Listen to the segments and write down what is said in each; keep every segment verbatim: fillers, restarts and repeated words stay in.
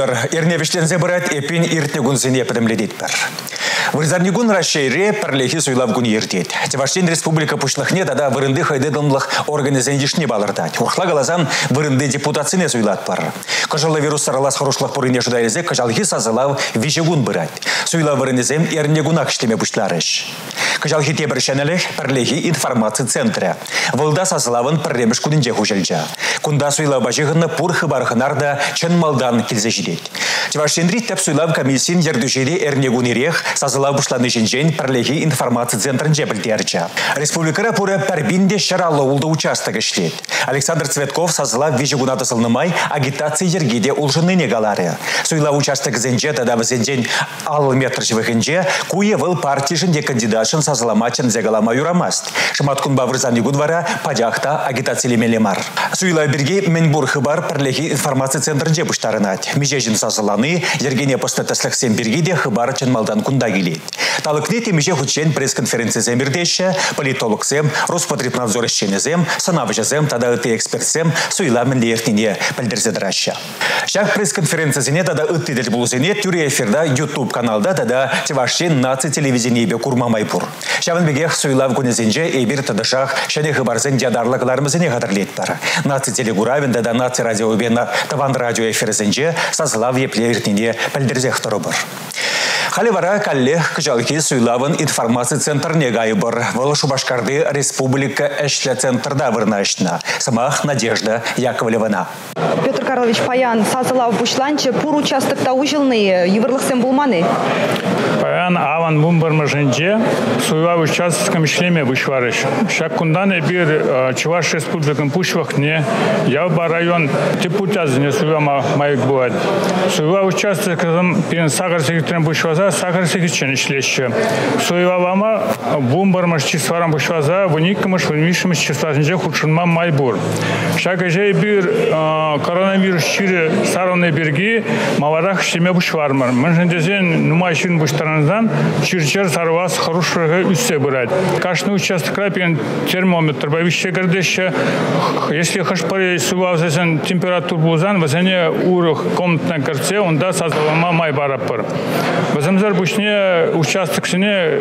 Судар, ерневишлензе барат эпин иртнегун зене педемледетпер. Вырзарнигун расшейре перлехи суйлавгун ердет. Теваштен республика пушлахне тада вырынды хайдедымлых организендишне балырдать. Урхла галазан вырынды депутацияне суйлат пар. Кажалы вирус саралас хорошлах пурыне жудайзе, кажалхи сазылав вижегун бырать. Суйлав вырынезем ернегунак штеме пушларыш. Кажалхи тебершенелех перлехи информации центра. Волда сазылавын перлемеш кудынже хужельджа. Кунда суйлав бажығыны пур хыбархынарда чын малдан келзе жидет. Теваштенри теп суйлав комиссин ердушеде ернегунерех сазылав бушланы жинжен перлехи информации центрынже білдерча. Республикара пуры пәрбинде шаралы улды участок ішлет. Александр Цветков сазылав вижегунаты сылнымай агитация ергеде улжыны негалары. Суйлав участок зенже тада візенжен ал метр живыхынже куе выл партийшінде кандидатшын сазыламачын зегалама юрамаст. Шыматкун бавырзан югудвара падяхта агитациялемелемар. Суйлав бірге Менбур хыбар перлехи информации центрынже буштарынат. Межежін сазыланы ергене постатаслықсен біргеде хыбар чынмалдан кунда келет. Талыкне темеже хучен пресс-конференциясем бірдеші, политологсем, Роспотребнадзор ішченезем, санавжазем, тада ыты экспертсем суйламын лертіне пілдірзедіраща. Шақ пресс-конференциясене тада ыттедел бұлзене түрі эфирда YouTube каналда тада Тевашчен наци телевизионебе курмамайпур. Шавын бегех суйлав күнезенже эбір тадышақ шәне хыбарзен дядарлықларымызене қадырлет бар. Наци телегуравен тада наци радиоебе таван радио эфирзенже сазылав еплертіне пілдірзех тұрыбыр. Халивара коллег кжалки суйлавын информации центр негайы бар. Вол Шубашкарды республика эшле центрда вырнашна. Самах Надежда Яковлевна. Петр Карлович Паян сазылав бушланчы пур участокта ужылны еврлықсен булманы. Паян аван бумбармажынже суйлав участкам шлеме бушварыш. Шаккундан бир Чуваш республикан пушвахне явба район депутазне суйлама майк буад. Суйлав участкам пен сагар секретарем бушваза сахар секретарем ишлеші. Суйлавама бумбармаш чисварам бушваза вуникамаш вунмишимаш чисвазынже худшынма майбур. Шакаже бир коронавирус чири саровны берги маварах шлеме бушвармар. Мэнжендезен нумайшин буштаранзан чирчер сарвас хорошего үссе бырать. Каждый участок рапин термометр бавище гордеще. Если хашпаре сувавзесен температур бузан, вазане урух комнатной карце, он да сазалама майбарапар. Вазамзар бушне участок сене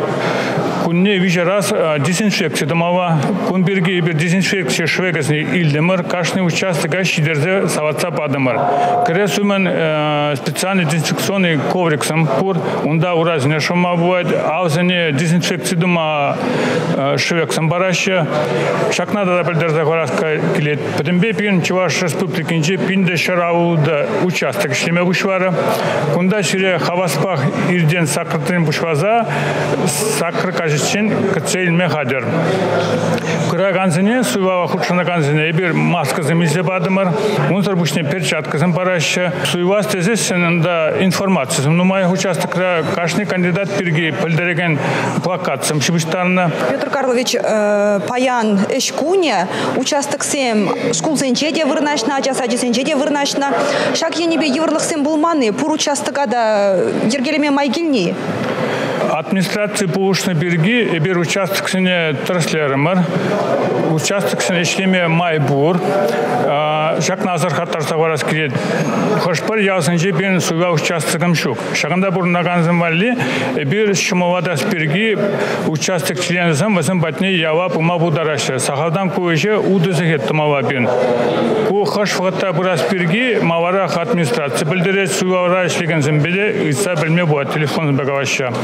кунне вижа раз дезинфекция домова, кунберги бир дезинфекция швегасни ильдемар, каждый участок ащидерзе саватса падамар. Кресумен специальный дезинфекционный коврик сампур, он да уразне шума бывает, а взане дезинфекции дома швек самбараща, шак надо да придержать вараска килет. Потембе пин Чуваш республики инже пин де шарауда участок шлеме бушвара, кунда шире хаваспах ирден сакртын бушваза, сакр кажечен кцель мехадер. Кыра ганзине, суйвава худшана ганзине, ебир маска замизле бадымар, унтар бушне перчатка самбараща, суйвас тезесен да информация. Ну, мой участок каждый кандидат перги польдереген плакат самшибиштарна. Петр Карлович э, Паян эшкуне участок сем школ сенчеде вырнашна, часади сенчеде вырнашна. Шак енебе еврлых сем булманы, пур участка да ергелеме майгильни. Администрации Пулушной берги, эбир участок сене траслерымар, участок сене шлеме майбур, Жак Назар хаттарса варас кирет. Хошпар ясынче бен суга участокам шук. Шаганда бурнаганзым валли, эбир шумовада спирги участок члензам вазым батне ява пума будараша. Сахалдан куэже удызыхет тумава бен. Ку хошфата бура спирги маварах администрации білдерет суга вара ишлеген зымбеле иса білме буат телефон багаваща.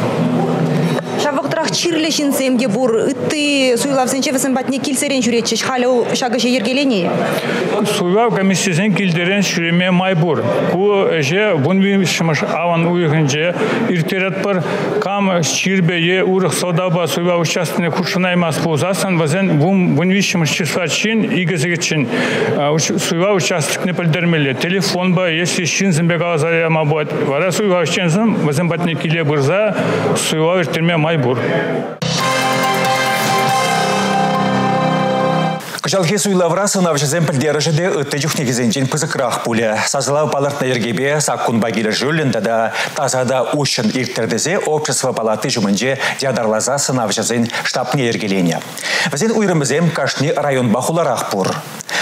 Шавақтырақ чирлешін земге бур, үтті суйлав сенче візім батне килсерен жүретшіш, халі шағыше ергелені? Суйлав комиссиясен килдерен шүреме майбур. Ку же вунви шымыш аван уйығынже иртерет бар, кам чирбе е урық саудаба суйлав участыны кушынаймас болзасын, вазен вунви шымыш числа чин, игізігі чин суйлав участыкны пілдермелі. Телефон ба, если шин зімбек алазаряма будет, вара суйлав чензім, вазен батне киле бұрза, суйлав иртерме майбур. Кыжалхи суйлавра сынавшызен пілдерішіде үтті жүхнегізенжен пызықрақ пулі. Сазылау палатна ергебе саққун багилі жүлін тада тазада ушын ирттердізе общество палаты жүмінже ядарлаза сынавшызен штабне ергелене. Візен уйрымызем кашни район бахуларақ пұр.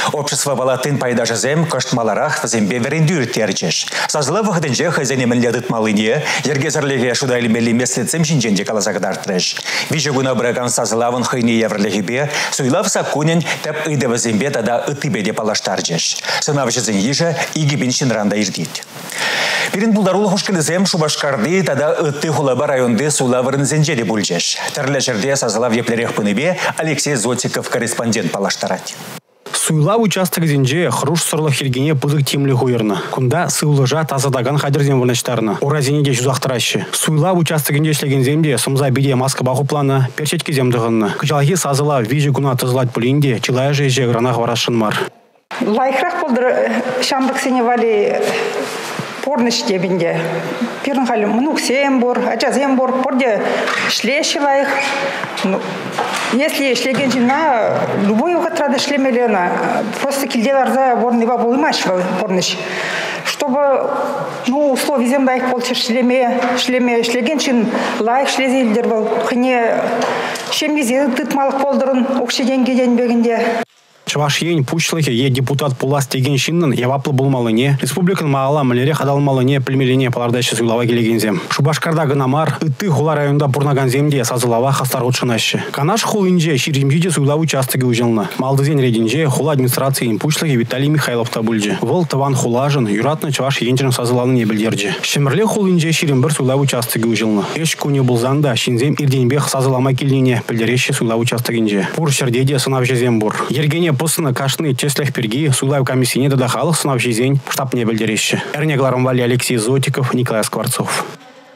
Общество балатын пайдажы зем коштмаларах вазембе верендюр терчеш. Сазыла вахыдынже хазенемен лядыт малыне, ергезерлеге шудайлемели меслецем шинженде калазагдартреш. Виже гуна браган сазылавын хыйны еврлегебе, суйлав сакунен тәп ыйды вазембе тада ытыбеде палаштарчеш. Сынавшызын ежа игибин шинранда ирдит. Пирин булдарулы хушкылызем Шубашкарды тада ытты хулаба районды сулавырын зенжеде бульчеш. Тәрлі жерде сазылав еплерех пыныбе Алексей Зотиков корреспондент палаштарать. Суйла участок зенже хруш сорлы хергене пызык темлі хуйырны. Кунда сыйлыжа тазадаган хадерзен вырнаштарны. Уразенеге жузақтырашы. Суйла участогенде шлеген земде сымза биде маска баху плана перчетки земдығынны. Кычалхи сазыла вижи гуна тызлать пулинде чилая жеже гранах варашын мар. Лайхрах болдыр шамдық сеневали порныш дебінде. Пирн халі мұнуксем бор, ачазем бор, порде шлеші лайх. Если шлеген жина, любой ухат рады шлемелена, просто кильделарда борныва болымаш порныш. Чтобы, ну, условия земда их полчиш шлеме, шлеме, шлеген чин лайх шлезелдер был. Хыне шемезе тытмалық болдырын, оқшеден кеден бегінде. Чаваш ень пучлыхе е депутат пулас теген шиннын яваплы болмалыне, республикан маала мэлере хадалмалыне пілмелене палардайшы суйлава келегензем. Шубашкарда гынамар, ытты хула районда пурнаган земде сазылава хастар утшынашы. Канаш хулынже ширжимжиде суйлавы участыгы ужылны. Малдызен рединже хула администрациян пучлыхе Виталий Михайлов табульджи. Вол тыван хулажын, юратны чаваш енжін сазыланы ебілдерджи. Шемірле хулынже ширімбір суйлавы участыгы ужылны. Эш күні бұлзанда шинзем ирденбех сазылама келнене пілдереші суйлавы участыгынже. Пур шердеде сынав жезем бур. Ергене пысыны кашны чеслях перги, суйлав комиссине дадахалых сынав жезень, штаб не бельдерещи. Эрнегларом вали Алексей Зотиков, Николай Скворцов.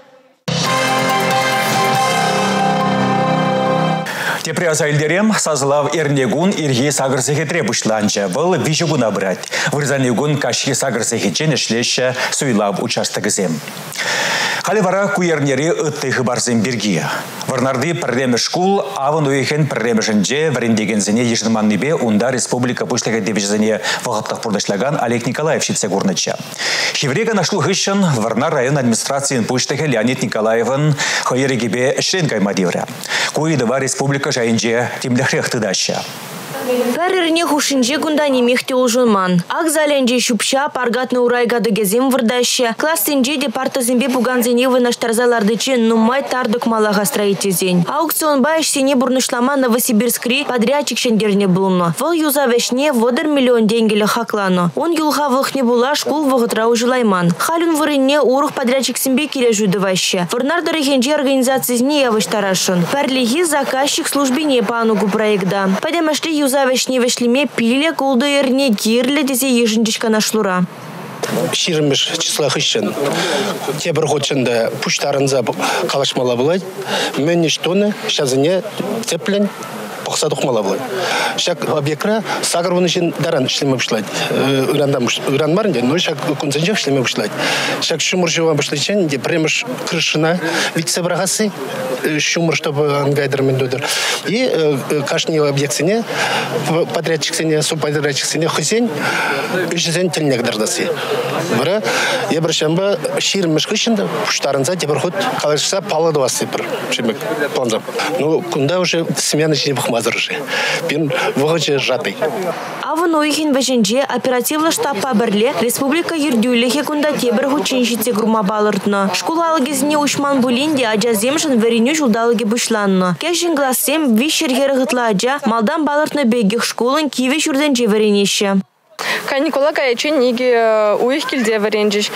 Тепряза илдерем сазылав эрнегун ирги сагырсыхе требушланча. Был вижугуна брать. Вырзанегун кашхи сагырсыхе ченешлеща суйлав участогызем. Халивара куернери ыттыхы барзем бирги. Варнарды пірремі шкул, авын уйхен пірремі жынже варендегензіне ежінманныбе унда республика пушлығы девижзіне вағыптық пұрдашлаган Олег Николаев шитсе гурныча. Хеврега нашлу хыщын Варнар район администрациян пуштығы Леонид Николаевын хайырегебе эшлен каймадивра. Куидыва республика жайынже темлях тыдаща. Пәріріне хушинже гундани мехте улжунман. Акзаленже шупша паргатны урайгады gezem вырдаще. Классинже департазембе буганзене вынаштарзалардыче нумай тардык малага строителзень. Аукцион байш сене бурнышлама Новосибирскри подрядчик шендерне булно. Вол юза вешне водер миллион денгелі хаклано. Он юлха вылхне була шкул вғытра ужылайман. Халюн вырынне урух подрядчик симбе келе жудываще. Варнарды рехенже организациясне явыштарашын. Пәрлиги заказчик службине панугу проекта. Падемашли юза вешне вешлиме пиле кулды ерне кирле дезе ежіндішка нашлура. Ширмеш числа хыщен. Те бір хотшында пуштарынза калашмала былай. Мен нештоны шазыне теплен пақсадық мала былай. Шак объектра сагар вон үшін даран ішлеме бұшлайды. Үран марынде, но шак конценжек ішлеме бұшлайды. Шак шумыр жуан бұшлайчен, де премеш крышына витсе брағасы, шумыр, чтобы ангайдырмен додыр. И кашни объектсене, подрядчиксене, субподрядчиксене хысен, үшізен тілнек дардасы. Бара, я біршамба ширмеш хыщында, пуштарынза, де бір ход қалашса палы дуасы бір шемек планзап. Ну, кунда уже смена ішіне бұқмазыр уже. Пен вғычы жатый. Авын ойхин вәженже оперативлы штаб бірле республика ердюліхе кунда тебір хучиншіце грума балыртны. Школа алгезіне ушман бұлінде ажаземшін вәріне жулдалыге бұшланны. Кәшін глассем вишергері ғытла ажа малдан балыртны бегіх школын киве жүрден же вәренеші. Каникула кайчен неге уих килде варенжиш.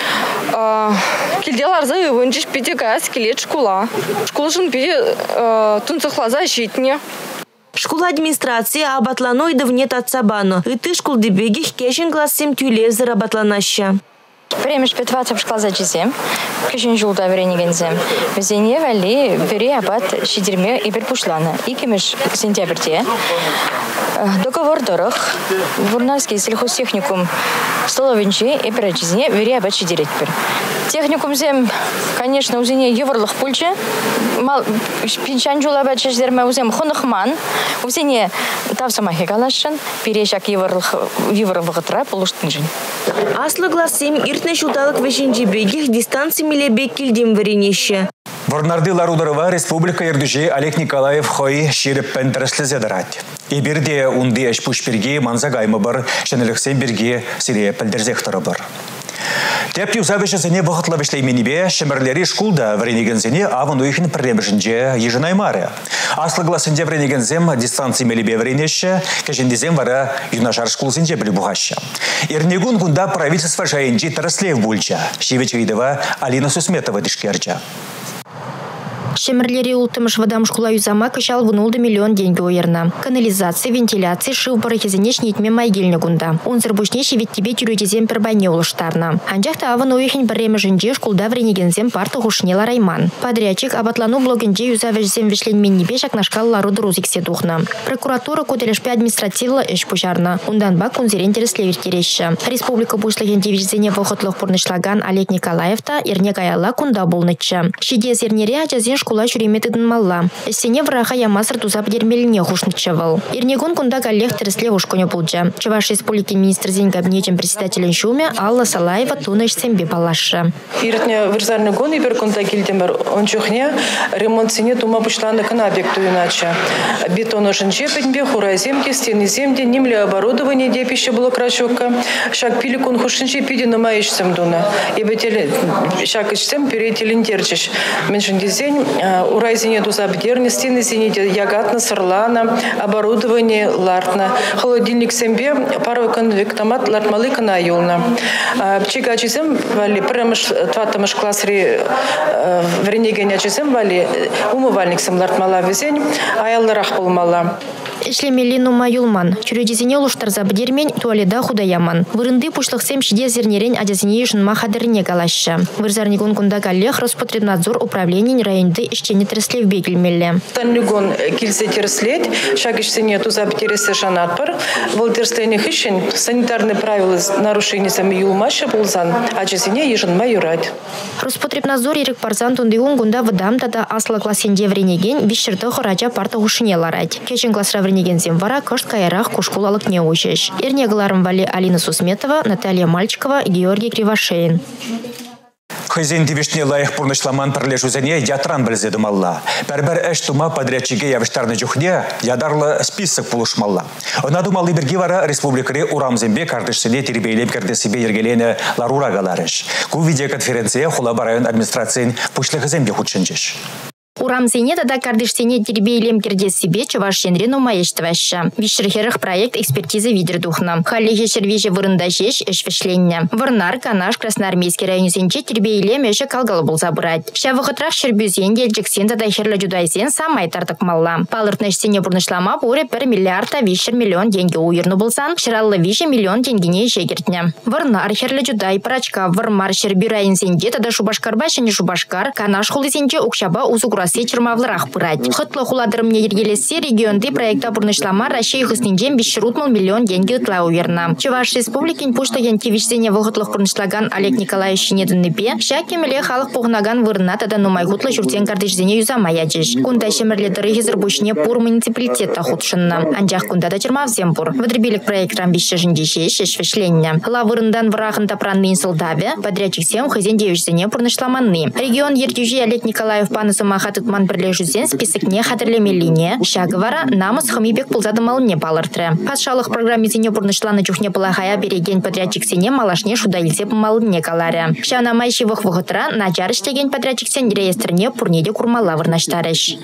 Килделарза ывынжиш пиде газ килет школа. Школшын пиде тунцахлаза житне. Школа администрации абатланой давнет от сабану. И ты школ дебегих кешен классем тюлев заработланаща. Премеш петватым шкалза жезем, кешен жулда веренегензем. Везене вали бери абат шидерме и перпушлана. И кемеш сентябрьте. Договор дорог. Вурнарский сельхозтехникум столовинчи и перечезне бери абат шидеретпер. Техникум зем, конечно, узене еврлых пульче. Мал пинчан жула абат шидерме узем хонахман. Узене тавсамахи галашын. Перешак еврлых еврлых тра полуштнижен. Аслы гласем иртне шуталык вешенжи бегих дистанции миле бек килдем варенеше. Варнарды Ларударова республика ердүже Олег Николаев хой шеріппен тіріслізе дырат. Ебірде унды әшпүш берге манзагаймы бар, шәніліксен берге сире пілдерзектірі бар. Тепті ұзабешесіне бұғытла бешлейменебе шымірлері шкулда вренегензене авын уйхін пірремішінже ежінаймары. Аслы гласынде вренегензем дистанции мелебе вренеші, кәжіндезем вара юнашар шкулзенде білі бұғашы. Ернегун күнда правительство жайынжи тіріслев бұлча. Шевечейдова Алина Сусметова дишкерча. Шемерлери ултымыш вадам школа юзама кышал вунулды миллион деньги уерна. Канализация, вентиляция, шив барахизенеш нитме майгельня гунда. Унзыр бушнеши ведь тебе тюрюдезем пербайне улыштарна. Анжахта аван уехень барреме жинже шкулда вренегензем парта хушнела Райман. Подрядчик абатлану блогенже юзавежзем вешлен меннебешак нашкал ларуды рузиксе духна. Прокуратура куделешпе административла эш пужарна. Ундан бак унзерен тереслевер тереща. Республика бушлахен дивизине вохотлых пурнышлаган Олег Николаевта ирне гаяла кунда булныча. Шиде зернере ажазен школа чуриметыдын малла. Эссене враха ямасыр тузап дермеліне хушнычевал. Ирнегон кунда галлех тересле ушконе булджа. Чуваш республики министр зен кабинетен председателен шуме Алла Салаева туныш сембе палаша. Иртне вырзарный гон ибер кунда килдемер ончухне ремонт сене тума бушланы кына объекту иначе. Бетон ошенче пенбе хурай земки, стены земде, немле оборудование де пищеблок рачокка. Шак пили кун хушинче пиди на маишцем дуна. Ибетели шак ичсем перетелин терчиш. Меншин дизень урайзине дузабдерни, стены зените ягатна, сырлана, оборудование лартна. Холодильник сембе, парой конвектомат лартмалыка на юлна. Чика чизем вали премыш тватамыш классри вренегеня чизем вали умывальник сем лартмала везень, аялларах болмала. Эшлемели нума юлман. Чурюдезине улуштар забдермень туаледа худаяман. Вырынды пушлыхсем шиде зернерень адезине ешін махадырне галаща. Вырзарнигон кунда галлех Роспотребнадзор управление районды ишчене тереслев бегельмелле. Таннигон кильзе тереслеть, шаг ишсене тузап тересе шанатпар. Волтерсление хищен санитарные правила нарушения сами юлмаща пулзан, адезине ешін майурать. Роспотребнадзор ерек парзан тундигун гунда выдам тада асла классенде вренеген бишшерді хорача парта хушыне ларать. Кечен классра вренегензем вара кышт кайрах кушкулалык не учеш. Эрнегаларым вали Алина Сусметова, Наталья Мальчикова, Георгий Кривошеин. Хызен тивишне лайық пұрнышламан пірлешузене ятран білзеді малла. Бәрбір әш тума подрядчиге явыштарны жүхне ядарлы список пулышмалла. Она думалы бірге вара республикаре урамзембе кардышсыне тербейлем керді себе ергелені ларура галарыш. Ку видеоконференция Хулаба район администрациян пушлығы зембе худшынжыш. Урамзене тада кардыштене тербейлем керде себе чувашенрену маештваща. Вишерхерах проект экспертизы видердухна. Халлихе червеже вырында жеш эшвешленне. Варнар, Канаш, Красноармейский районзенче тербейлем эше калгалы был забрать. Ша вахытрах шербюзен дельджексен тада херлі жудайзен самай тартық малла. Палыртнашсене бурнышлама буре пер миллиарда вишер миллион деньги уйырну болсан, шыраллы више миллион денгине ешегертне. Варнар, херлі жудай, прачка, вармар, шербю районзенде тада шубашкарба шене шубашкар, Канаш хулызенче укшаба узугра сечермавлырах пырать. Хытлы хуладырымне ергелесе регионды проекта бурнышлама Россия хыснинжен бишшерутмал миллион деньги ытла уверна. Чуваш республикин пуштаген тивишсене вахытлых бурнышлаган Олег Николаевич недынныпе, шакемеле халық пугнаган вырна тада нумай хутлы журтен кардышдене юзама яджиш. Кунда шемерледыры хизырбушне пур муниципалитетта худшынна. Анжах кунда да чермавзем пур. Выдребелек проектрам бишшежинде шеш эшвешленне. Ла вырындан вырахын тапранны инсылдаве, подрядчик сем хызен девишсене бурнышламанны. Регион ертюжи Олег Николаев панысы махат Тутман бірлежузен списокне хатырлемелине. Шагывара намыс хымибек пулзадымалыне палыртры. Пасшалық программизине бурнышланы чухне пылахая береген подрядчиксене малашне шудайлзе пымалыне каларе. Шана майшивых вғытра наджар іштеген подрядчиксен реестрне пурнеде курмала вырнаштарыш.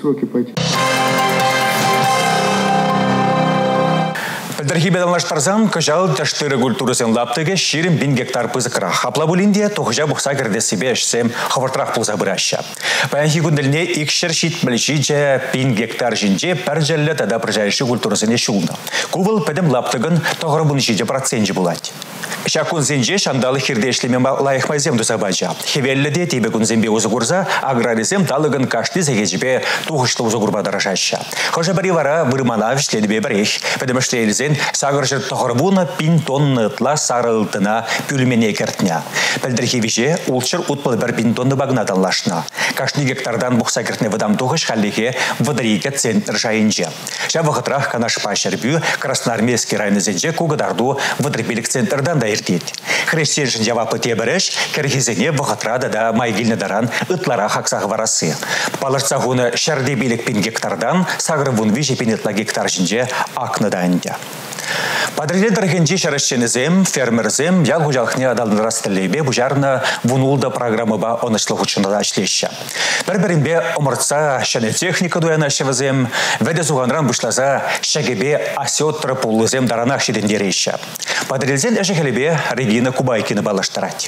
Дорогие бедалнаш парзан, кажал тяштыры культурысен лаптыге ширим бин гектар пызыкра. Хаплабулинде тухжа бухса керде себе эшсем хавартрах пулза быраща. Паянхи гундельне икшер шит білчиже бин гектар жинже пәржелі тада прыжайшы культурысене шулна. Кувыл пәдім лаптыгын тоғырбын жиде проценті булать. Шакун зенже шандалы хирде эшлемен лайық майзем дусабача. Хевелліде тебе кунзембе узыгурза аграризем талыгын кашты зегежбе тухышлы узыгурба дарашаща. Хожа бари вара вырмана вишледбе барех, пәдім эшлейлізен сағыржыр тоғырбуна пин тонны ытла сарылтына пүлмене кертня. Пәлдірхевиже улчыр утпыл бір пин тонны багнатан лашна. Кашны гектардан бұқса кертне выдам тухыш халлеге выдырике центр жайынже. Ша вғытрах канаш пашербю Красноармейский районы зенже кугадарду выдрепелік центрдан да ирдет. Христианшын жавапы тебіріш, кіргізіне бұғытрады да майгілні даран ұтлара хақсағы варасы. Балырца ғуны шәрдебелік пен гектардан сағыры вұн вежепенетла гектар жінже ақныда әнде. Падриле дыргенчи шарышченізем, фермерзем, ял хужалықне адалын растылебе бұжарны вунулда программыба онышлы хучынада ашлеща. Бір-бірінбе омыртса шәне техника дуянашевізем, вәді зуғанран бұшлаза шәгебе асиоттыры пуллызем даранақ шедендерейші. Падрилзен әжігілебе Регина Кубайкины балыштырать.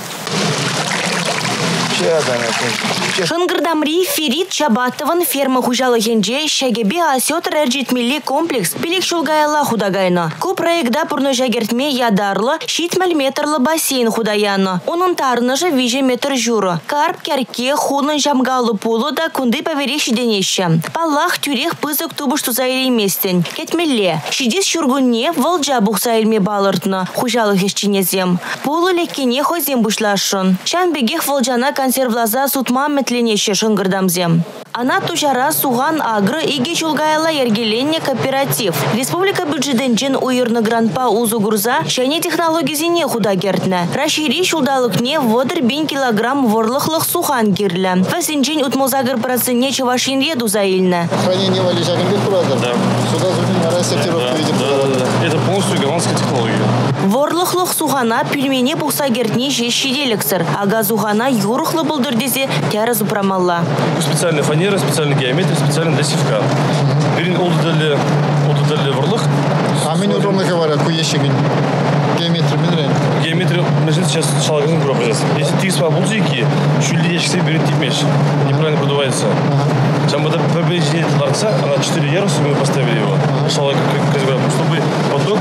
Шынгырдамри Ферит Чабатован ферма хужалы генже шагебе асет рәржетмелі комплекс пилек шулгайла худагайна. Ку проекта пурно жагертме ядарлы шит метрлы бассейн худаяны. Onun тарны же виже метр журы. Карп керке хунын жамгалы пулы да кунды поверек шиденеші. Паллах тюрех пызык тубыш тузайлей местен. Кетмелле. Шидес шургунне волджа бұқсайлме балыртны. Хужалы хешченезем. Пулы леккене хозем бұшлашын. Шан бегех волджана консервлаза сутма метленеше шынгырдамзем. Ана тужара суган агры иге чулгайла ергеленне кооператив. Республика бюджетенчен уйырны грантпа узу гурза шайне технологизине худа гертне. Рашири шулдалыкне водыр бин килограмм ворлыхлых сухан гирле. Васинчен утмозагыр процентне чавашинре дузаильне. Хранение валежагин курадыр. Да. Сюда зумин сортировка видим. Это полностью голландская технология. Ворлыхлых сухана пельмене бұқса гертне жеш шиделіксір. Ага зухана юрыхлы бұлдырдезе тәрі зупрамалла. Специальная фанера, специальная геометрия, специальный досевкан. Берин олдыдали, олдыдали ворлых. А мне удобно говорят, куещегин. Геометрия минрен. Геометрия, значит, сейчас шалагазм пробуется. Если ты с бабулзики, чули дечь себе берет тип меч. Неправильно продувается. Там вот побережье ларца, она четыре яруса, мы поставили его. Шалаг, чтобы поток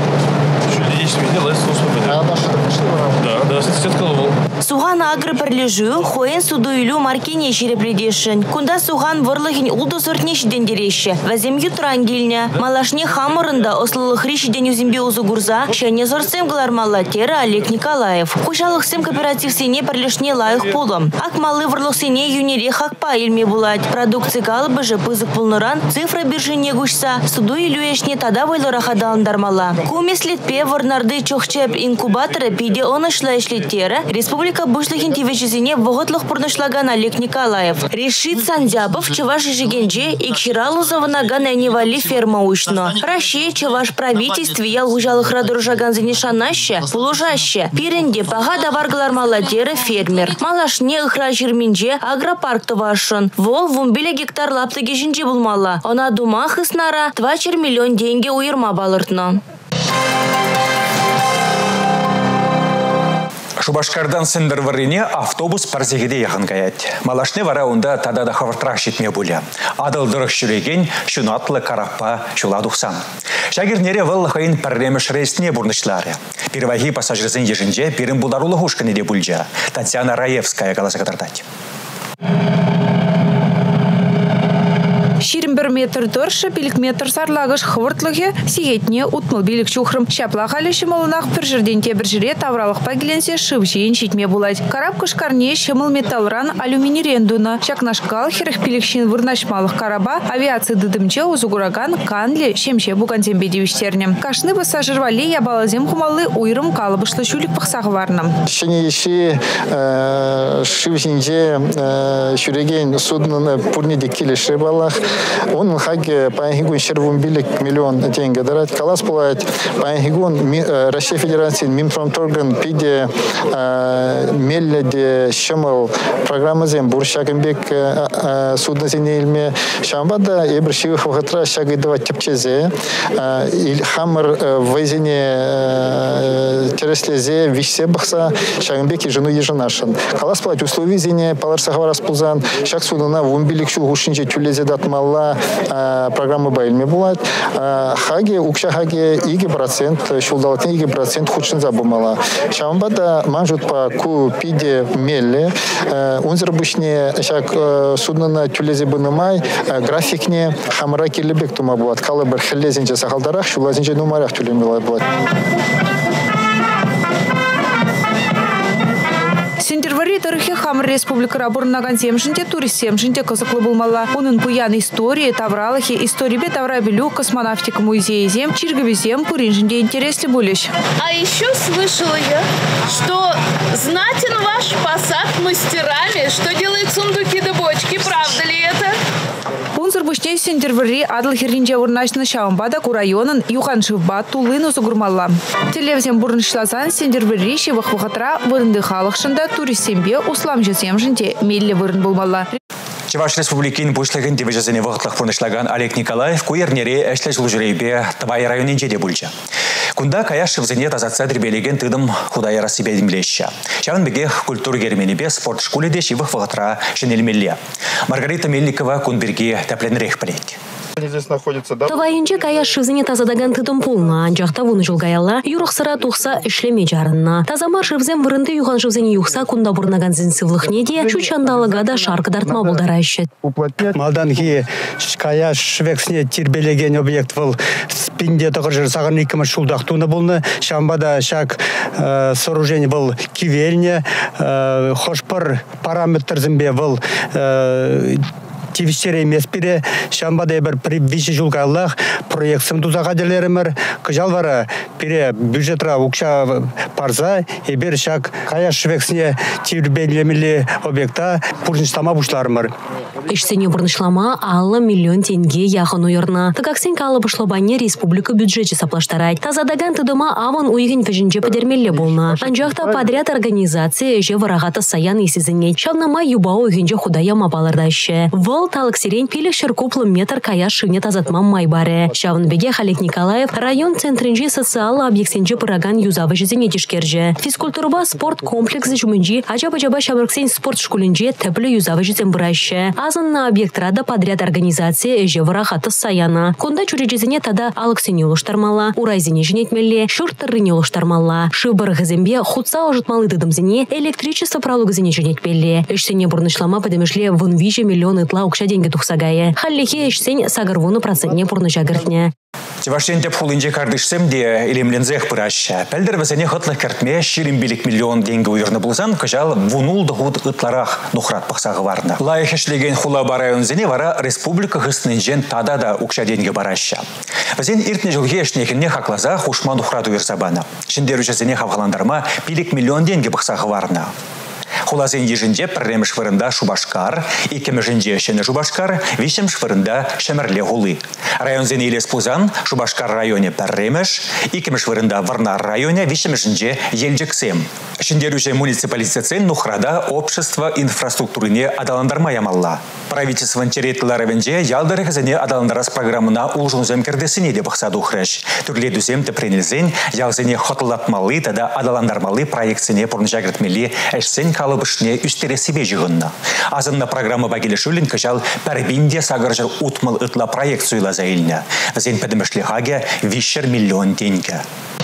Да, да, Суган агры перлежу, хоен судуйлю маркине шерепредешен. Кунда суган ворлыхин улду сортнешиден дереші. Вазем ютран гильня. Малашне хамырында ослылых ришиден юзимбе узу гурза. Шәне зорсем галармалла тері Олег Николаев. Хушалық сем кооператив сене перлешне лайық пулым. Ак малы ворлых сене юнере хакпа илме булать. Продукция галбы же пызык пулныран цифра биржине гушса. Судуйлю ешне тада вайлыра хадаландармала. Кумеслетпе варнарды чохчеп инкубаторы пиде онышлы эшлеттері Республика Бушлыхин тивечізіне вғытлық пұрнышлаган Олег Николаев. Решит Сандябов чеваш жигенже икширалу завынаган әневали ферма ушно. Раши чеваш правительстве ялгужалық радуржаган зенешанаще, пулужаще. Пиренде пага даваргалар маладері фермер. Малашне ыхра жирминже агропарк тывашын. Вол вумбеле гектар лаптыге жинже булмала. Она дума хыснара двадцать миллион деньги уйырма балыртно. Шубашкардан сындыр варыне автобус парзегеде яғын каят. Малашне вара онда тадада хавыртрақ жетме бұля. Адылдырық жүреген шунатлы караппа шула дұқсан. Шагирнере выл хайын пәрремеш рейсіне бұрнышлары. Перваги пассажирзен ежінже перін бұлдарулы хушканы де бұлжа. Татьяна Раевская қаласа катардать. Ширим бір метр дұршы, білік метр сарлагыш хвыртлығы сиетне утмыл білік чухрым. Шапла халеші молынақ бір жерден те бір жере тавралық пагеленсе шып жейін шетме булать. Карап кышкарне шымыл металлран алюминий рендуна. Шакнашкал херіх пилікшін вырнашмалық караба авиация дыдымче узугураган канле шемше буган зембедевіштерне. Кашны пассажир вали ябалазем хумалы уйрым калыбышлы шулік пықсағы варным. Шыне еші шывзинже шүреген суднын пурнеде келеші балақ. Он хаге паихигун шервун билик миллион тенге дарат калас платит паихигун Россия Федерации Минпромторган пиде мелледе шамал программа зем буршагенбек судна зенельме шамбада ебршивых вахатра шагидова тепчезе ил хамар везене тереслезе вишсе бахса шагенбек и жену еженашин калас платит условия зене паларсахава распузан шаг судна вумбилик шул гушинче тюлезе датмал программы байлме булат. Хаге укша хаге иги процент шулдалатен иги процент худшин забумала. Шамбада манжут по ку пиде мелле. Унзер бушне шак суднана тюлезе бунамай графикне хамра келебек тума булат. Калыбыр хеллезинче сахалдарах шулазинче нумарах тюлемела булат. Сендервари тарихи Хамыр республикара бұрыннаған земшінде турист земшінде қызықлы болмала. Оның пуян истории, тавралахи, истории тавра белю, космонавтика музея зем, чиргови зем, пуринжінде интересли булищ. А еще слышала я, что знатен ваш посад мастерами, что делает сундуки да бочки. Правда ли это? Пунзыр бушне сендервари адыл херинже урнашны шаумбада районын юханшывба тулын узугурмалла. Телевизион бурнышлазан сендервари шевах вахатра вырынды халықшында туристембе услам жеземжінде мелле вырын болмалла. Чуваш республикин пушлыгын дивизиясыне вақытлық пұрнышлаган Олег Николаев куернере әшлі жылу жүрейбе Твай районен жеде бүлчі. Кунда кая шывзыне тазатса дребелеген тыдым худайара себе демлеща. Чавын беге культур герменебе спорт школеде шивых вағытра шенелмелле. Маргарита Мельникова кунберге тәпленірек білет. Здесь находится, да? Тавайынче кая шывзыне тазадаган тыдым пулна, анжақта вуны жылгаяла, юрық сыра туқса ішлеме жарынна. Тазама шывзем вырынды юған шывзыне юқса кунда бұрнаган зінсывлық неде, чучандалыға да шарқы дартма болдарайшы. Малдан ки кая швексне тирбелеген объект был спинде тұғыр сағын икімі шулдақтуны болны, шамбада шак сооружение был кивельне, хошпыр параметр зімбе был Тивиштере меспире шамбада бір виши жулгаллах проектсым тузаға делеремер кыжалвара пире бюджетра укша парза ебер шак кая швексне тирбелемели объекта пурништама бушлармыр. Ишсене бурнышлама алла миллион тенге яхын уйырна. Тагаксен калы бушлабане республика бюджете саплаштарайт. Тазадаган тыдыма аван уйгын вежинче подермелле болна. Анжақта подряд организация же варагата саян есізіне. Шавнама юба уйгынче худая мапалардайшы. Вол талық сирень пилік шыркуплы метр кая шыне тазатмам майбаре. Шавынбеге Олег Николаев район центринжи социалы объектсенче пыраган юзавы жезіне тишкерже. Физкультурба спорт комплексы жумынжи ажаба-жаба шабырксен спорт школинже тәплі юзавы жезен бұрайшы. На объектрада подряд организация эже варахаты саяна. Кунда чурежезіне тада алыксене олыштармала, урайзене женетмелле, шурттырыне олыштармала. Шыбыр гызембе хутса ожытмалы дыдымзене электричество пралугызене женетмелле. Эшсене бурнышлама подемешле вон виже миллион ытла укша деньги тухсагае. Халлихе эшсен сагарвуны процентне пурнышагыртне. Тевашен теп хулинже кардышсем де илемлензех пыраща. Пәлдер вазене хотлых кертме ширим билик миллион деньги уйырны булсан, кажал вунул дохуд ытларах нухрат пахсағы варна. Лайх эшлеген хула барайонзене вара республика гыснынжен тада да укша деньги бараща. Вазен иртне жылге эшнекенне хаклаза хушма нухрат уйырсабана. Шендер үчезене хавгаландарма билик миллион деньги пахсағы варна. Хулазен ежінде пірреміш вырында Шубашкар, икемежінде шені Шубашкар, вишем швырында шемерле хулы. Районзен елес пузан Шубашкар районе пірреміш, икемеш вырында Варнар районе вишемежінде елжексем. Шендерюше муниципалитетсен нухрада общество инфраструктурыне адаландарма ямалла. Правительство интеретларовенже ялдарыхазене адаландарас программына улжунзем кердесіне де бақсаду хреш. Түрле дүзем тепренелзен ялзене хотылатмалы тада адаландармалы проектсене пұрнжагыртмели әшсен калыбышне үстере себе жығынна. Азынна программа багелешулин кашал пәрбинде сагаржыр утмал ытла проект суйла заилня. Зен пәдімішлі хаге вишер миллион тенге.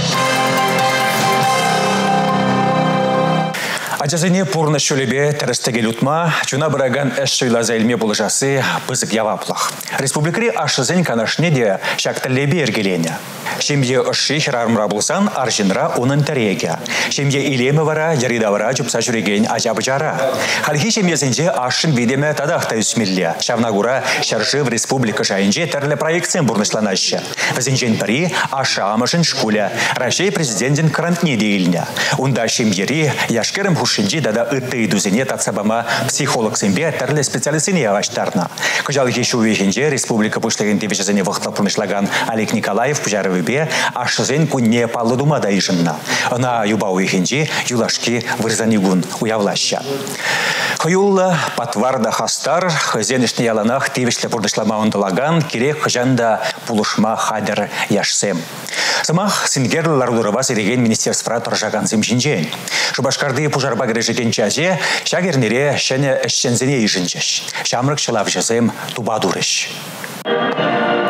Ажазыне пурна шөлебе тәрістігел утма, чуна біраган әш шойла заилме болыжасы пызык яваплах. Республикари ашызен канашне де шакталебе ергелене. Шемье ұшы хирармра болсан аржинра онын тәреге. Шемье илемі вара, яридавара жүпса жүреген ажабы жара. Халхи шемьезенже ашын видеме тадақта үсмелле. Шавнагура шаржы в республика жайынже тәрлі проектсен бұрнышланашы. Візенжен бірі аша амышын шкуля. Рашей президентен карантне дейіліне. Унда шемьери яшкерім хушинжи дада үтті идузене татсабама психолог сенбе тәрлі специалисіне аваштарна. Күжал кешу вейхенже республика пұшлеген тевешезене вақытла пұрнышлаган Олег Николаев пұжары ашызен күнне палы думада ишынна. Она юбау ихенже юлашки вырзанигун уявлаща. Хаюлла патварда хастар, хызенешне яланах тевешле пұрдышламауындалаган керек хыжанда пулышма хадер яшсем. Самах сингер лардурова сереген министерства тұржаган земжинжен. Шубашкарды пужарба грежеген чазе, шагернере шәне әшшензене ишінжеш. Шамрық шылав жазем тубадурыш.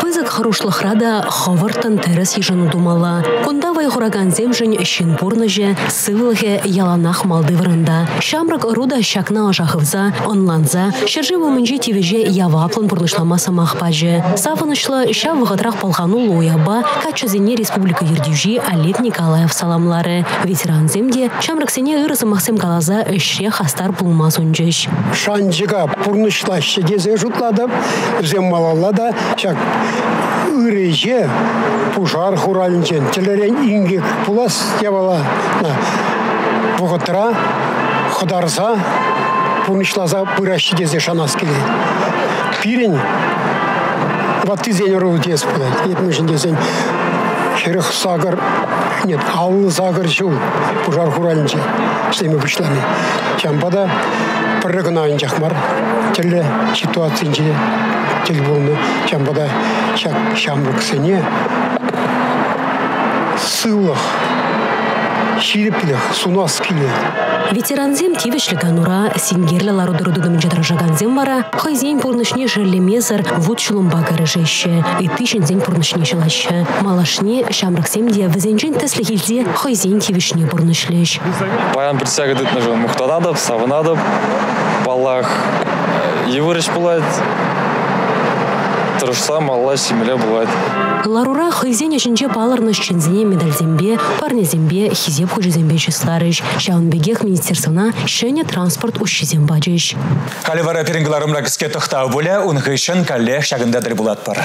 Пызык харушлыхрада хавартан терес ежен думала. Кунда вай хураган земжен щин пурныже, сывылыхе яланах малды вырында. Шамрак руда щакна ажахывза, онланза, шерживы мынжи тивеже яваплын пурнышлама самахпаже. Савынышлы ща вғатрах полхану лояба, качызене республика ердюжи Олег Николаев саламлары. Ветеран земде шамраксене ырысы махсем калаза ишре хастар пулмаз унжеш. Шанжига пурнышла щедезе жутлады, зем малалада, щак ыреже пужар хуралинчен, телерен ингек пулас явала вғатра, ходарза, пурнышлаза пыра щедезе шанас келе. Пирень, вот ты зень ру дес пулать, нет мы же дезень. Херых сагар, нет, аул сагар жул, пужар хуралинчен, что мы вышланы. Чамбада прыгнаем жахмар, теле ситуации телеболны, чамбада чак шамрак сене, сылах, ширеплях, сунаскиле. Ветеранзем тивешліга нура сингерлі ларудырудыдым жадражаганзем бара, хайзен пурнышне жерлемезір вуд шылымба гаражеще, и тышынзен пурнышне жылаще. Малашне шамраксемде візенжен теслі хилзе хайзен тивешне пурнышлеш. Баян присягадыт нажон мухтанадып, савынадып, балах евырыш булайт, тұрышса малла семеле булайт. Ларура хайзен ешінче баларныш чензіне медальзембе, парнезембе, хизеп хужезембе числарыш. Шаунбегех министерствона шене транспорт ушчезем баджеш. Каливара перенгларым ракыске тұқтау бөлі, ұнғышын калле шагындадыр булат бар.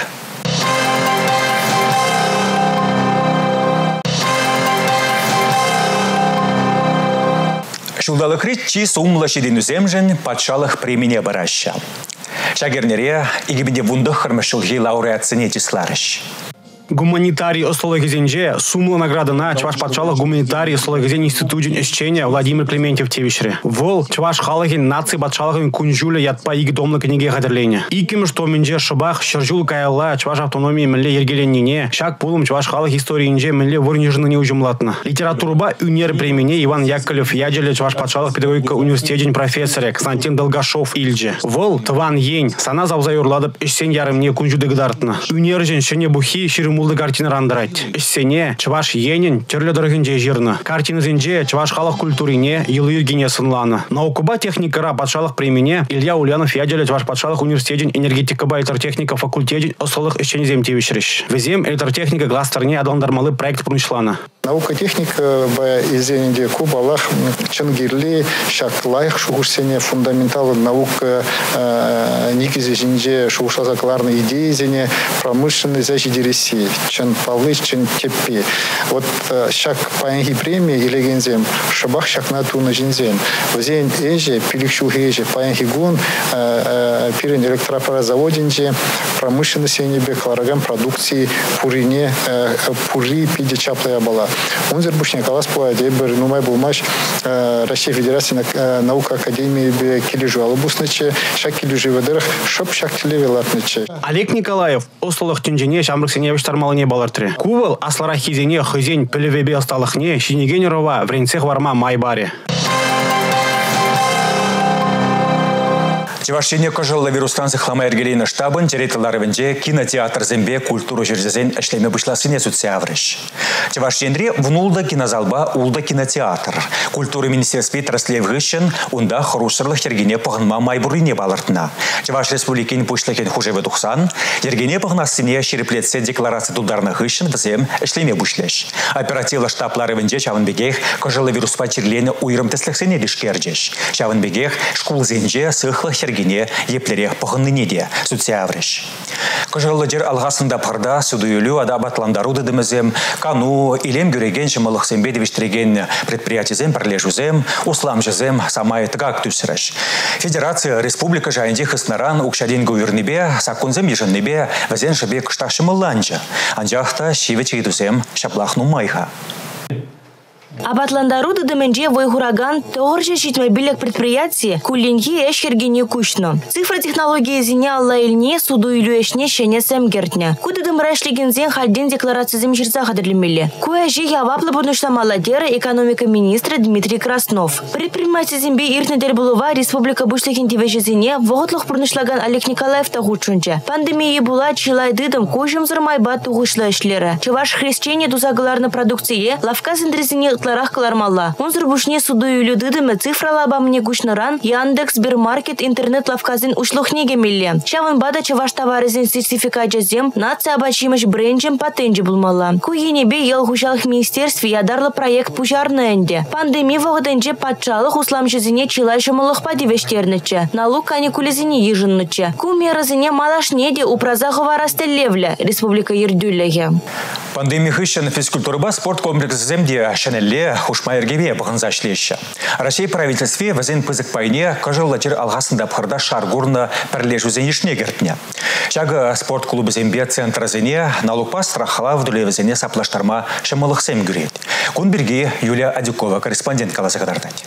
Шулдалық ритчи сумла шеден үземжін патшалық премине бараща. Шагернере игібінде вундық хырмышылғы лауреатсыне тисларыш. Гуманитарий остологизенже сумла наградына чваш патшалық гуманитарий остологизен институтын исчения Владимир Клементьев тевишре. Вол чваш халыгин наци патшалығын күнжулі ятпа игі домлы книге қадірлейне. Икім что менже шыбақ шыржул кайла чваш автономии мінле ергеленнене, шак пулым чваш халық историинже мінле вырнежыны не ужымлатына. Литературба үнер премине Иван Яковлев яджеле чваш патшалық педагогика университетин профессоре Константин Долгашов илже. Вол тван ень сана завзайырладып ишсен ярымне күнжуды гыдартына. Үнержен шене бухи ширым мулды картина рандырать. Ишсене чваш енин терлі дыргынже жирны. Картина зенже чваш халық культурине елы ергене сынланы. Наукуба техникара патшалық премине Илья Ульянов яджеле чваш патшалық университетин энергетика ба электротехника факультетин осылық ишчен земтевишриш. Везем электротехника гластерне адаландармалы проект пурнышланы. Наука техника ба изенінде кубалах чынгирли шаклайх шугурсене фундаменталы наука никизе жинже шугуршазакларны идеи зене промышленный зажидереси чын палыш чын теппи. Вот шак паянги премии илегензем шабах шакна туна жинзен. Везен эже пиликшу хеже паянги гун пирен электропаразаводинже промышленный сенебе клараган продукции пурине пури пиде чаплая бала. Он зербушне калас по адебер нумай булмаш Россия Федерации наука академии бе килижу албусначе шак килижу ведерах шоп шак телевелатначе. Олег Николаев осталых тюнжене шамрыксене тармалыне балартре. Кувал аслара хизене хызень пелевебе осталыхне шинегенерова вренцех варма майбаре. Тевашчене кожылы вирустан зыхлама ергелейна штабын территорияларывенде кинотеатр зембе культуру жерзезен эшлеме бышласыне сүтсяврыш. Тевашченре внулда кинозалба улда кинотеатр. Культуры министерстве траслевгышын унда хрушырлых ергене пығынма майбурине балыртына. Теваш республикин пушлыкен хужевы тухсан, ергене пығынасыне шереплетсе декларация тударны гышын взем эшлеме бушлеш. Оперативла штабларывенде чавынбегех кожылы вируспа чирлене уйрым теслексене дишкердеш. Чавынбегех шкул зенже сыхлых гене еплерех пығынныне де сүтсяврыш. Кожылы жер алғасында парда сүдуюлю адабатландару дедімізем, кану, илем görеген жымылық сембе девиштреген предприятизем пірлежузем, услам жызем самай тгак түсіріш. Федерация республика жайынде хыснаран укшаден гувернебе, сакунзем ежыннебе, вазен шыбе кышташымыланжа. Анжақта шиве чейдузем шаплахну майха. Абатландару дыдыменже войгураган тоғыржа житмобилек предприятие кулинье эшхергене кучно. Цифра технологии зине алла илне суду илюешне шене сәмгертне. Кудыдым рашлигензен хальден декларация земжирса хадырлемеле. Куяжи яваплы бурнышламаладера экономика министра Дмитрий Краснов. Предприниматель зембе иртнедер булува республика бушлыхин тивежезине воготлых бурнышлаган Олег Николаев тагучунча. Пандемия була чилай дыдым кожым зырмайба тугушлы эшлері. Чеваш хрещение дузагыларны продукция лавка зендрезине ларах калармалла. Он зрбушне суду юлюдыдыме цифралаба мне гушныран Яндекс, Сбермаркет, интернет лавказин ушлухнеге милле. Чаван бада чаваш товарызин сертификат жазем, нация абачимыш бренджем патенджи булмалла. Куенебе ел гушалых министерстве ядарлы проект пужарны энде. Пандемия вогденже патчалых услам жизине чилай шамылых падивештерныче. Налог каникулезине ежынныче. Кумерызине малашнеде упразахова растелевля. Республика Ердюлеге. Пандемия хыщен физкультурба спорт комплекс земде шанелле хушмайыргебе бұғынза шлеща. Россия правительстве вазен пызык пайне кажыллатер алғасында пхырда шаргурна пірлежу зенешне гертне. Шагы спорт клубы зембе центра зене налукпа страхала вдуле зене саплаштарма шамылық сем гүрет. Кунберге Юлия Адюкова, корреспондент каласа кадартать.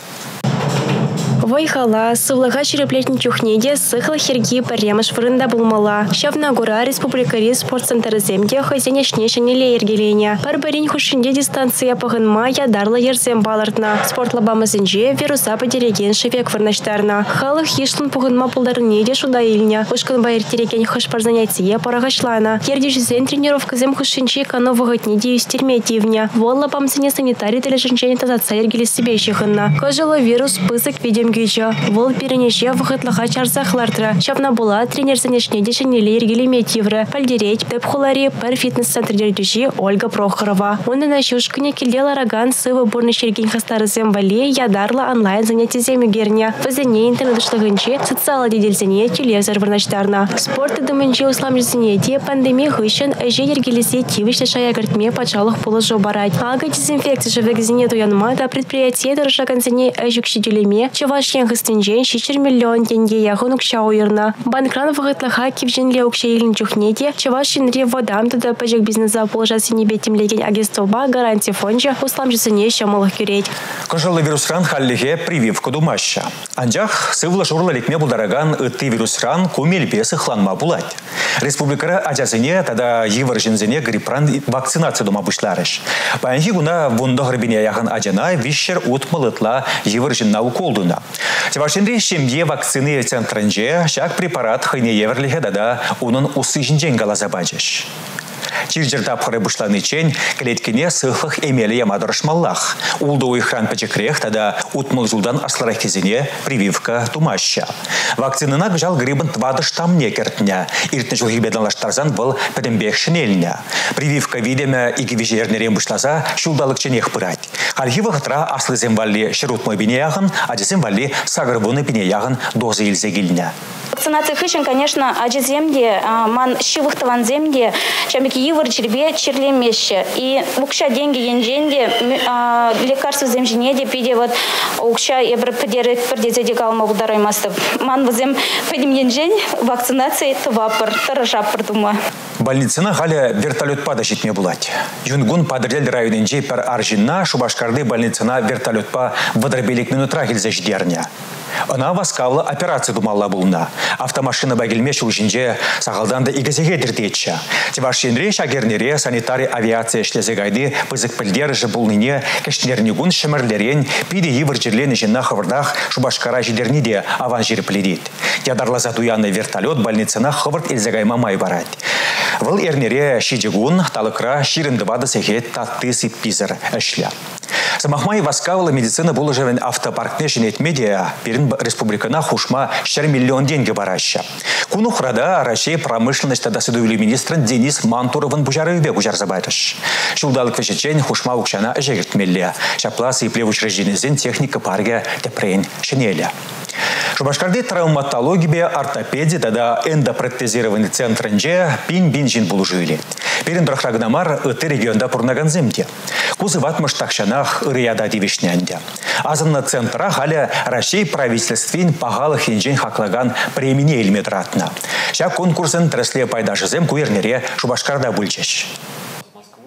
Вайхала, сывлага череплетни чухнеде, сыхла херги паремыш вырында булмала. Шавна гора республикари спортцентр земде хозяйнешне шанеле ергелене. Парбарин хушинде дистанция пахынма ядарла ерзем балартна. Спортлабама зенже вируса подереген шевек вырнаштарна. Халық ешлын пахынма пулдарынеде шуда илня. Ушкан байыр тереген хошпар занятие парагашлана. Ердежізен тренировка зем хушинче кано вагатнеде юстерметивня. Волла памсыне санитарий тележенчене тазатса ергели себе шихынна. Кожала вирус пызык видим гюча. Вол перенеше вахытлыха чарсахлартра. Шапна була тренер занешне дешенеле ергелеметивры. Пальдереть, тепхулари, пар фитнес-центр дердюжи Ольга Прохорова. Он на щушкане килдела раган сывы бурны шергень хастары земвале ядарла онлайн занятия земюгерня. Вазене интернет-шлыгынче социала дедельзене телевизор вырнаштарна. Спорт и дымынче усламжзенете пандемия хыщен әже ергелесе тивышле шаягартме пачалых положу барать. Ага дезинфекция живек зенету янма да предприятие дорожаканзене әжукшиделеме чавашен хыстынжен шичер миллион тенге яхын укша уйырна. Банкран вағытлыха кипженле укша елін чухнете чавашен ре водам туда пажек бизнеса положасы небе темлеген агентство гарантия фонжа усламжзене шамылых күрет. Кожалы вирусран халлиге прививку думаща. Анжах сывла журла лекме булдараган ытты вирусран кумельбесы хланма булать. Республикара ажазыне тада йывыр жинзене гриппран вакцинация дума бушларыш. Паянхи гуна вунда грибине яхан ажана вишер утмылытла йывыр жинна уколдуна. Тевашенри шемье вакцины центренже шак препарат хайне еверлихе дада унын усы жинжен галаза бачыш. Чиржерда пхары бушланы чен клеткине сыхлых эмели ямадырышмаллах. Улды уйхран пачекрех тада утмыл жылдан асларах кезине прививка тумаща. Вакцинына гжал грибын твады штамне кертня. Иртне жыл гибеданлаштарзан был пәдімбек шинельня. Прививка видеме иги вижернерен бушлаза шулдалық ченех пырать. Хальхи вахтра аслы земвалли шерутмой бине яғын, аджи земвалли сагырбуны бине яғын дозы илзегилня. Вакцинация хышин, конечно, аджи земде, ман шивых таван земде, чамики йывыр чербе черлемеше. И укша деньги енженде, лекарства земженеде пиде вот укша ебр подеры пердезе калма ударой мастып. Ман возем пойдем енжень вакцинации тавапыр, таражапыр дума. Больницына халя вертолет пада жетме булать. Юнгун падырдел районенже пер аржинна Шубашкарды больницына вертолет па вадрабелик минутра хилзе ждерня. Она васкавла операция думала булна. Автомашина багельмеш ужинже сағалдан да игазеге дірдетші. Тевашенре шагернере санитарий авиация шлезегайды пызык пілдер жыбулныне кәшнернегун шымырлерен пиде евір жерлені жинна хывырдах Шубашкара жидерниде аван жері пледет. Ядарлаза туянный вертолет больницына хывырт элзегайма май барать. Выл эрнере шидегун талыкра ширындывады сехет татты сиппизер әшля. Самахмай васкавла медицина был уже автопаркне женет медиа перед республикана хушма шер миллион деньги бараща. Куну храда Россия промышленность тогда сидуили министр Денис Мантуровын бужарыве бужар забайтыш. Шулдалық вешечен хушма укшана жегет мелле. Шапласы и плевуч режинезен техника парга тепрейн шинеля. Шубашкарды травматология, ортопедия, тогда эндопротезированный центр нже пин-бинжин булужили. Перед Рахрагнамар это регионда Пурнаганземде. Кузыват маштакшанах рияда дивишнянде. Азанна центра халя Россия правительствин пагалых инжен хаклаган премине ильметратна. Ша конкурсын трасле пайдашызем куернере Шубашкарда бульчеш.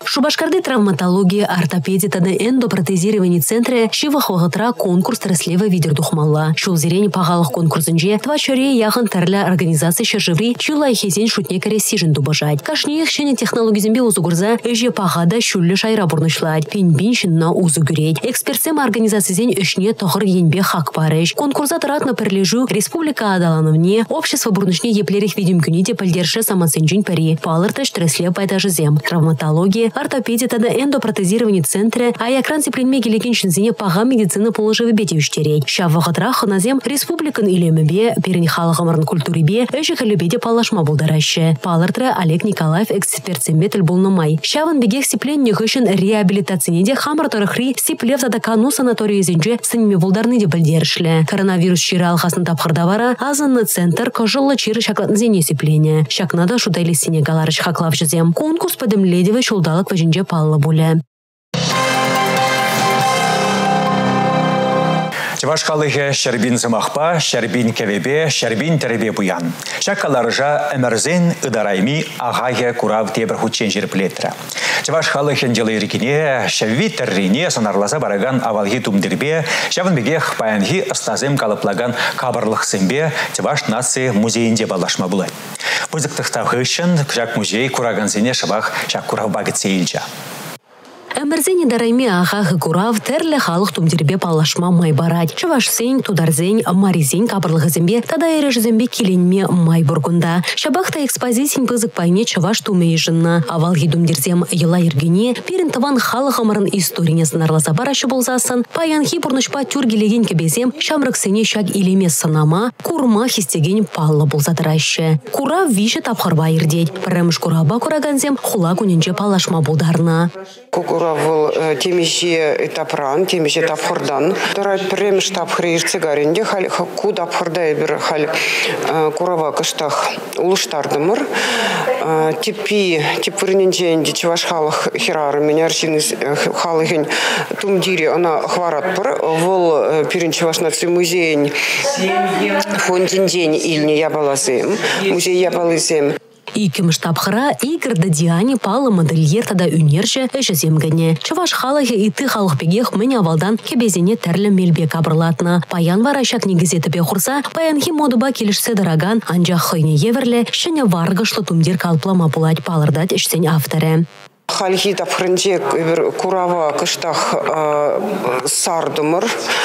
Шубашкарды травматология, ортопедия тады эндопротезирование центре шивах вағытра конкурс тіріслеві видер дұхмалла. Шул зерені пағалық конкурсынже тва чөре яғын тәрлі организация шыржыври чулай хезен шутне кәресі жын дубажать. Кашне екшене технологизмбе узугурза өже пағада шүллі шайра бұрнышлать. Пен-бин шынна узу гүрет. Экспертсем организациясен үшне тоғыр енбе хақ барыш. Конкурса таратна пірлежу республика адалановне общество бұрнышне еплерих видим күнеде пілдерші самансенжін пәрі. Палыртыш тіріслев пайдажы зем. Травматология, ортопедия тады эндопротезирование центре, а якран зепленме келеген шынзіне паға медицина положевы бете үштерет. Шав вағытра хыназем республикан илемебе, перін халығымырын культурибе, өші кілібеде палашма болдарашы. Палыртыры Олег Николаев экспертсембе тіл болнымай. Шавын бегех сипленне ғышын реабилитацинеде хамыр тұрықри сиплев тада кану санатория зенже сынме болдарны де білдерішлі. Коронавирус ширы алғасын тапқырдавара азынны центр кожылы чиры шаклатын зене сиплене. Шакнада шудайлы сине галарыш хаклав жызем. Конкурс подымледеві шулдалық вәжінже паллы боле. Чаваш халыхе шәрбин зымақпа, шәрбин кәвебе, шәрбин тәрбе бұян. Шакаларыжа әмірзен ыдарайми ағайы курав тебір хучен жерплетірі. Чаваш халыхен жылы ерекіне, шәвви тәррине санарласа бараган авалги тумдербе, шавын бегех паянги ыстазым калыплаган кабырлық сымбе Чаваш нации музейінде балашма бұлай. Бұзықтықтағы үшін күжак музей кураганзене шабақ шак курав багыт сейілжа. Әмірзен дарайми ағағы курав тәрлі халық тумдербе палашма май барад. Чавашсен, тударзен, маризен кабырлығы зімбе, тада әрежізімбе келенме май бұргында. Шабақта экспозисин пызык пайне чаваш тумей жынна. Авал едумдерзем ела ергене, перін таван халық амырын историне сынарласа барашы болзасын, паянхи бұрнышпа түргелеген кебезем, шамрықсене шак илемес сынама, курма хистеген паллы болзатырашы. Курав виші тапқырба ердет. Піріміш кураба кураганзем хула күнінже палашма болдарна. Куравыл темеше этапран, темеше тапхырдан. Тарайт прем штаб хрейш цигаринде хал куда апхырдай бир хал курава кыштах улуштардымыр. Типи типырнинженде чаваш халық хирары мен аршины халыхин тумдири она хваратпыр. Вол пирин чаваш наци музейн фондиндень ильни ябалазем. Музей ябалазем. Икім штабхыра игрда диане палы модельер тада үнерші әші земгіне. Чаваш халығы иты халық бегех мені авалдан кебезіне тәрлі мелбе кабырлатына. Паян вара шак негізеті бе паянхи модыба келішсе дыраган анжақ хойне еверлі шыне варғышлы тумдер калплама пулать палырдат ішсен авторы. Халхи тапхрынче курава кыштах сардымыр,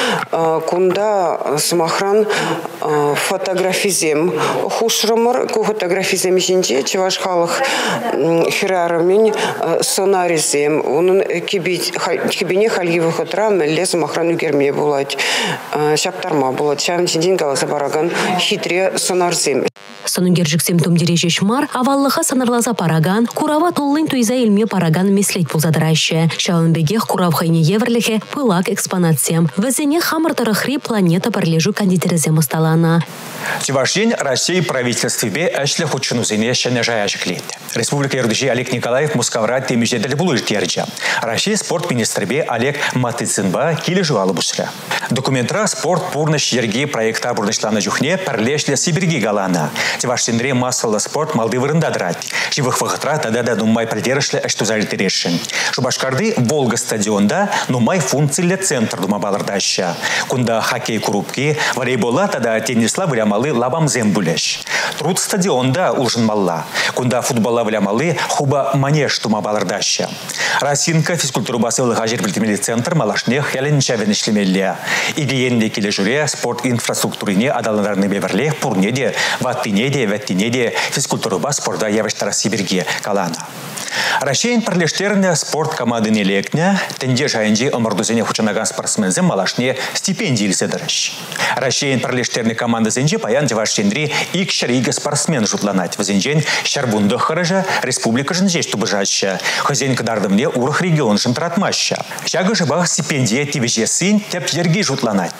кунда смахран фотографизем хушрымыр, ку фотографизем ішінче чаваш халық хирарымен сонаризем, оның кебене халги выходра мәлі смахран үгерме болады, шаптарма болады, шамын ченден қаласа бараган хитре сонарзем. Сонунгер жүксем тумдереже шмар, аваллыға санарлаза параган, курава толлын туйза илме параган меслет пулзадырайшы. Шауынбегех курав хайне еврлихе пылак экспонациям. Везене хамыртарахри планета парлежу кондитерезем усталана. Чевашден России правительстве әшлі худшынузыне шәне жая жіклет. Республика Ердыжи Олег Николаев Мускавра темежедел булыш терджа. Россия спорт министрбе Олег Матыцынба килі жуалы бұсыра. Документра спорт пурныш ерге проекта бұрнышланы жүхне парлешлі Сибирги галана. Чевашденре массалы спорт малды вырында дырат. Живых вағытра тада да нумай пальдерышлі әштузаліті решін. Шубашкарды Волга стадионда нумай функциялі центр дума балырдаща. Кунда хоккей курупки, волейбола тада теннисла вылямалы лабам зембулеш. Труд стадионда улжынмалла. Кунда футбола вылямалы хуба манеш дума балырдаща. Расинка физкультуру басылы ғажер білтемелі центр малашнех яленчавен ішлемелі. Игиенде келе жүре спорт инфраструктурине адалынарны беверлех пурнеде, ваттинеде, вәттинеде физкультуру бас спорда явыштара Сибирге калана. Россиян парлештерне спорт команды нелекне, тенде жайынжи омырдузене хучанаган спортсмензем малашне стипендии лседырыш. Россиян парлештерне команды зенже паян деваштендри ик шарига спортсмен жутланать. Вазенжен шарбунды хырыжа республика жынжеш тубыжаща. Хозяин кадардымне урых регион жынтратмаща. Шага жыбах стипендия тивеже сын теп ерги жутланать.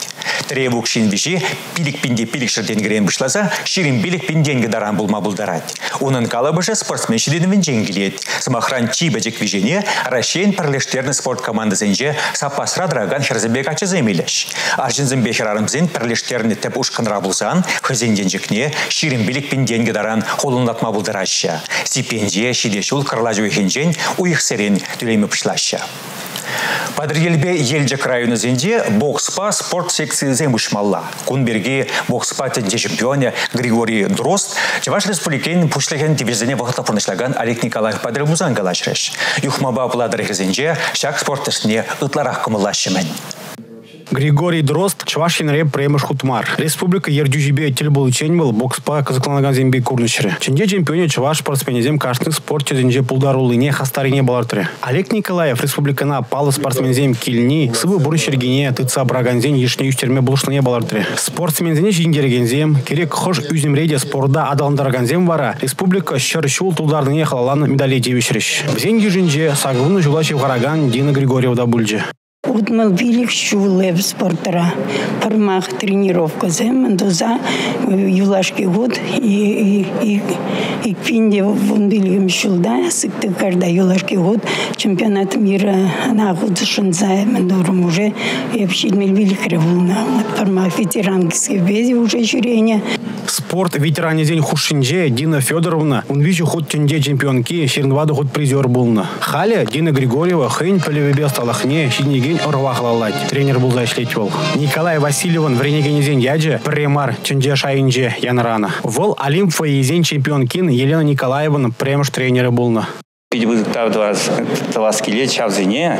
Требук шин виши пилик пинде пилик шырден грен бышласа, ширин билик пинденге даран булма булдарать. Унын калабышы спортсмен шиденвен жеңгилет. Самохран чибачек вижене Россиян парлештерный спорт командасынже сапасра драган херзебек ачыземелеш. Аржинзен бешарарымзен парлештерный теп ушканра булсан, хызенденжекне ширин билик пинденге даран холунлатма булдараща. Стипендия шидешул карлажу хенжен уих серен түлеме пышлаща. Падрелбе Ельджик районы зенде бокспа спорт секции земушмалла. Кунберге бокспа тенде чемпионе Григорий Дрозд, Чуваш республикен пушлеген дивизионе вахта пронышлаган Олег Николаев Падребузан галашреш. Юхмаба пладарых зенде шак спортышне ытларах кымылащымен. Григорий Дрозд, Чувашин реп премыш хутмар. Республика ердюжибе телбул ченбыл бокспа казакланаган зембе курнышры. Ченде чемпионе Чуваш спортсменезем кашны спорт чезенже пулдарулыне хастарине балартыры. Олег Николаев республикана палы спортсменезем кильни сывы бурын шергене тыца браганзен ешне юстерме булышныне балартыры. Спортсмензене жингерегензем керек хош үземреде спорда адаландарганзем вара республика шыршул тулдарныне халалан медали девишриш. Взен южинже сагуны жулачев гараган Дина Григорьевда бульджи. Удмал билик шулев спортера. Пармах тренировка зем, доза юлашки год и и и пинде вундилгем шулда, сыкты каждый юлашки год чемпионат мира на год шанзаем, дуром уже и общительный билик револна. Пармах ветеранские безе уже жюрение. Спорт ветеране день хушинже Дина Федоровна, он вижу ход тенде чемпионки, Ширнвада ход призер булна. Халя Дина Григорьева хейн полевебе сталахне, Шинеген орвахлалать. Тренер был зашлеть вол. Николай Васильеван в ренегенезен яджи, премар ченде шайнже янрана. Вол Олимпфа и зен чемпионкин Елена Николаевна премш тренера булна. Пидбуктав два скелет чавзине.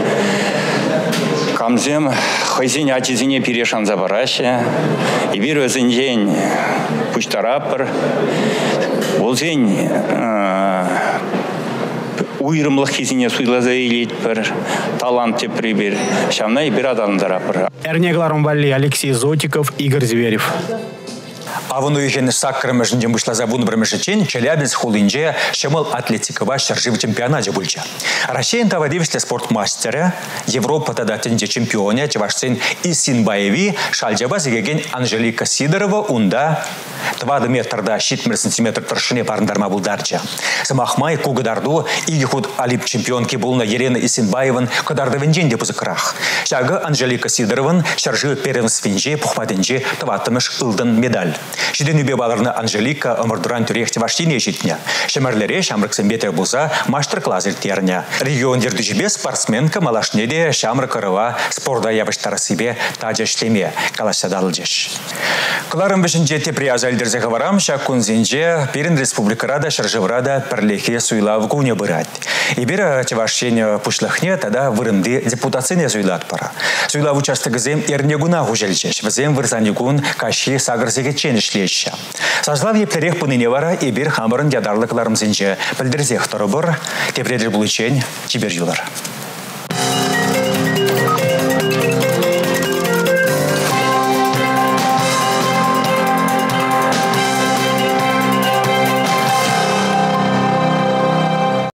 Камзем хайзин ачизине перешан забараще. И биру зенжень пуштараппер. Волзень уйрымлық хизине суйлаза елет бір талант те прибер. Шамна и бір адамдараппер. Эрнегларом Валли Алексей Зотиков, Игорь Зверев. Авыну ежен саккырымы жынжен бышла забуны бірмішечен Челябинск хулинже шымыл атлетикова шаржив чемпионате бульча. Россиян тавадивисле спортмастера, Европа тада тенде чемпионе, чевашсен Исинбаеви, шальджаба зегеген Анжелика Сидорова, унда двадцать метрда шитмер сантиметр торшыне парындарма булдарча. Самахмай кугадарду игихуд алип чемпионки булна Елена Исинбаеван кадарды венженде пузыкрах. Шага Анжелика Сидорован шаржив первенственже пухмаденже таватымыш ылдын медаль. Шиден үбе баларны Анжелика ымырдуран түрехте ваштине житне. Шемерлере шамрыксын бетер булса мастер-класс илтерне. Регион дердүжбе спортсменка малашнеде шамрык ырыва спорда ябыштары себе тажа шлеме калашадалжеш. Кларым бешінже тепри азальдерзе хаварам шакун зенже перен республикарада шаржеврада перлехе суйлав гуне бырать. И бира чевашчен пушлахне тада вырынды депутацияне суйлат пара. Суйлав участок зем эрнегуна гужельчеш. Взем вырзанегун каши сагырзеге ченешлеща. Сажлав ептерех пыныне вара и бир хамырын ядарлыкларым зенже пілдерзех торы бұр, тепредер бұлычен чибер юлар.